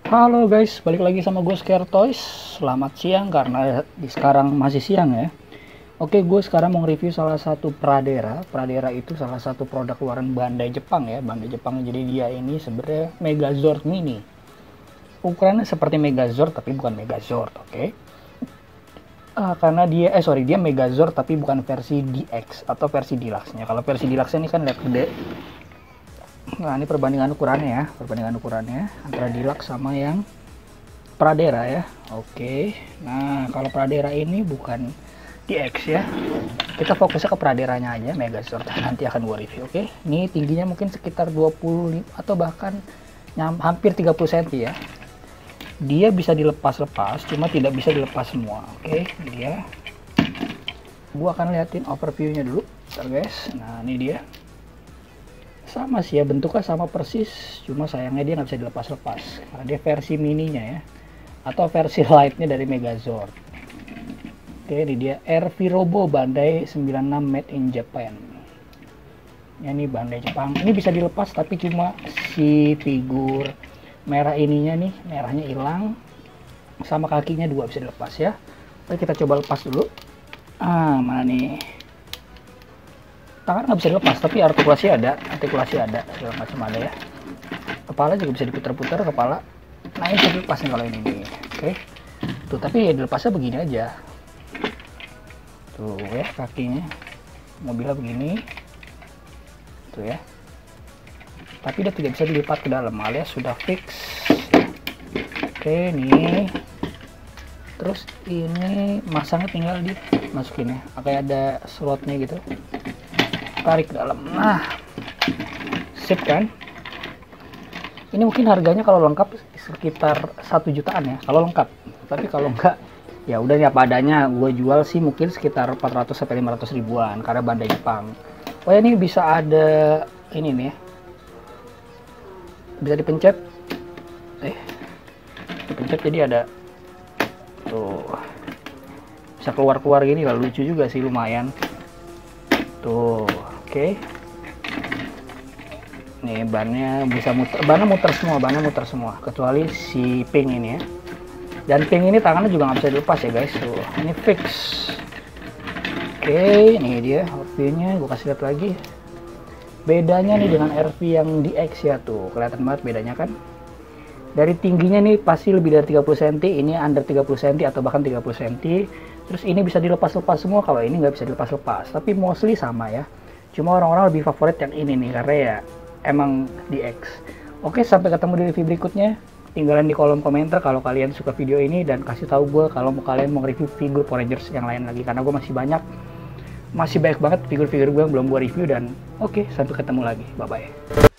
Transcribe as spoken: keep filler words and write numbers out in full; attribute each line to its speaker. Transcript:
Speaker 1: Halo guys, balik lagi sama gue Scare Toys. Selamat siang karena di sekarang masih siang ya. Oke, gue sekarang mau review salah satu Pradera. Pradera itu salah satu produk keluaran Bandai Jepang ya. Bandai Jepang, jadi dia ini sebenarnya Megazord Mini. Ukurannya seperti Megazord tapi bukan Megazord, oke? Okay? Uh, karena dia, eh sorry, dia Megazord tapi bukan versi D X atau versi Deluxe-nya. Kalau versi Deluxe ini kan lihat gede. Nah, ini perbandingan ukurannya ya, perbandingan ukurannya antara Deluxe sama yang Pradera ya. Oke, nah kalau Pradera ini bukan D X ya, kita fokusnya ke Praderanya aja, Megazord, nanti akan gua review. Oke, ini tingginya mungkin sekitar dua puluh lima atau bahkan nyam, hampir tiga puluh sentimeter ya. Dia bisa dilepas-lepas, cuma tidak bisa dilepas semua. Oke, ini dia. Gua akan liatin overview-nya dulu, bentar guys. Nah, ini dia. Sama sih ya, bentuknya sama persis, cuma sayangnya dia nggak bisa dilepas-lepas karena dia versi mininya ya, atau versi lightnya dari Megazord. Oke, ini dia R V Robo Bandai sembilan puluh enam made in Japan ya. Ini Bandai Jepang, ini bisa dilepas tapi cuma si figur merah ininya nih, merahnya hilang, sama kakinya dua bisa dilepas ya. Oke, kita coba lepas dulu. Ah, mana nih, tangan nggak bisa dilepas tapi artikulasi ada, artikulasi ada, segala macam ada ya. Kepala juga bisa diputar-putar kepala. Nah, ini bisa dilepas nih kalau ini nih. Oke, tuh, tapi ya dilepasnya begini aja tuh ya, kakinya mobilnya begini tuh ya, tapi dia tidak bisa dilipat ke dalam alias sudah fix. Oke, nih terus ini masangnya tinggal dimasukin ya, kayak ada slotnya gitu, tarik ke dalam. Nah, sip kan. Ini mungkin harganya kalau lengkap sekitar satu jutaan ya kalau lengkap, tapi kalau enggak ya udah nih apa adanya. Gue jual sih mungkin sekitar empat ratus sampai lima ratus ribuan karena Bandai Jepang. Oh ya, ini bisa ada ini nih ya, bisa dipencet, eh dipencet jadi ada tuh, bisa keluar-keluar gini lah, lucu juga sih, lumayan tuh. Oke, nih bannya bisa muter, bannya muter semua, bannya muter semua kecuali si pink ini ya. Dan pink ini tangannya juga nggak bisa dilepas ya guys, tuh ini fix. Oke, ini dia overview-nya, gue kasih lihat lagi. Bedanya nih dengan R V yang D X ya, tuh kelihatan banget bedanya kan. Dari tingginya nih pasti lebih dari tiga puluh sentimeter, ini under tiga puluh sentimeter atau bahkan tiga puluh sentimeter. Terus ini bisa dilepas-lepas semua, kalau ini nggak bisa dilepas-lepas, tapi mostly sama ya. Cuma orang-orang lebih favorit yang ini nih karena ya emang D X. Oke, sampai ketemu di review berikutnya. Tinggalin di kolom komentar kalau kalian suka video ini, dan kasih tahu gue kalau mau kalian mau review figur Power Rangers yang lain lagi, karena gue masih banyak masih banyak banget figur-figur gue yang belum gue review. Dan oke, sampai ketemu lagi, bye bye.